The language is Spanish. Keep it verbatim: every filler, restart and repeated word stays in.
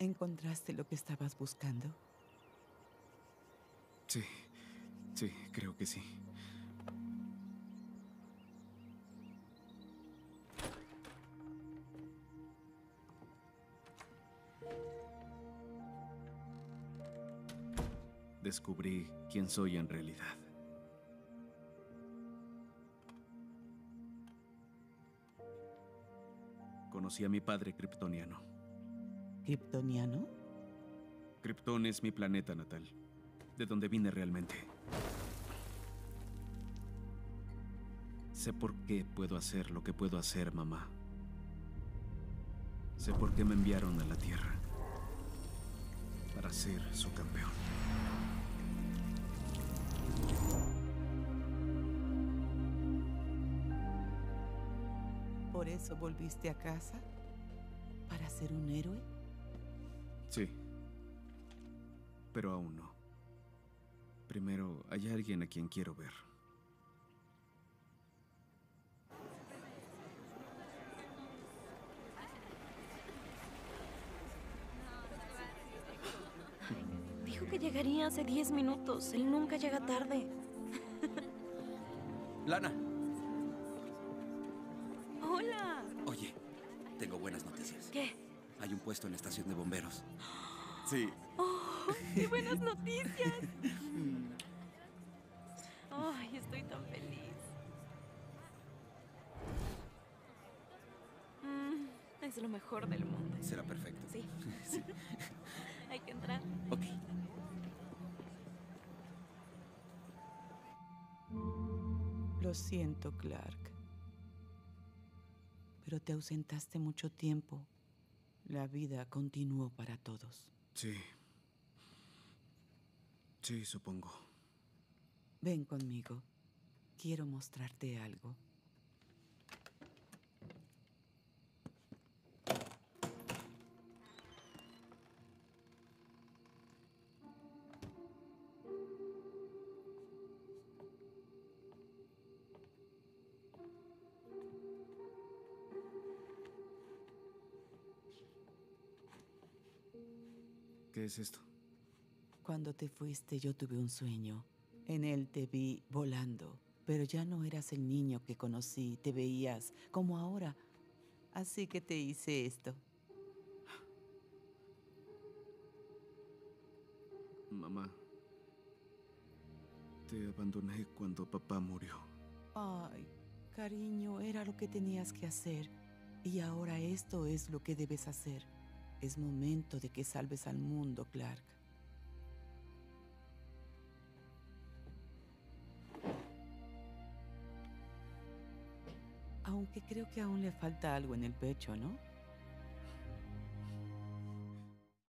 ¿Encontraste lo que estabas buscando? Sí, sí, creo que sí. Descubrí quién soy en realidad. Conocí a mi padre kryptoniano. ¿Kryptoniano? Krypton es mi planeta natal, de donde vine realmente. Sé por qué puedo hacer lo que puedo hacer, mamá. Sé por qué me enviaron a la Tierra. Para ser su campeón. ¿Por eso volviste a casa? ¿Para ser un héroe? Sí. Pero aún no. Primero, hay alguien a quien quiero ver. Dijo que llegaría hace diez minutos. Él nunca llega tarde. Lana, ¡Hola! oye, tengo buenas noticias. ¿Qué? Hay un puesto en la estación de bomberos. Sí. ¡Oh, qué buenas noticias! ¡Ay, estoy tan feliz! Mm, es lo mejor del mundo. Será perfecto. Sí. Sí. Hay que entrar. Ok. Lo siento, Clark. Pero te ausentaste mucho tiempo. La vida continuó para todos. Sí. Sí, supongo. Ven conmigo. Quiero mostrarte algo. ¿Qué es esto? Cuando te fuiste, yo tuve un sueño. En él te vi volando, pero ya no eras el niño que conocí. Te veías como ahora. Así que te hice esto. Mamá, te abandoné cuando papá murió. Ay, cariño, era lo que tenías que hacer. Y ahora esto es lo que debes hacer. Es momento de que salves al mundo, Clark. Aunque creo que aún le falta algo en el pecho, ¿no?